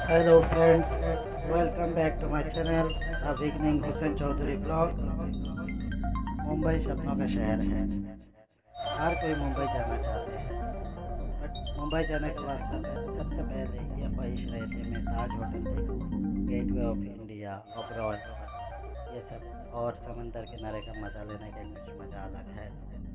Hello friends, welcome back to my channel the beginning Hussain Chaudhary blog. Mumbai सपनों का शहर है। हर कोई मुंबई जाना चाहते हैं, बट मुंबई जाने के बाद सबसे पहले ये ख्वाहिश रहती है मैं ताज होटल देखूं, गेटवे ऑफ इंडिया, ओबरॉय, ये सब, और समंदर किनारे का मज़ा लेने का कुछ मज़ा अलग है।